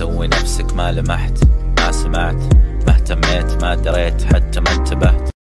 سوي نفسك ما لمحت، ما سمعت، ما اهتميت، ما دريت، حتى ما انتبهت.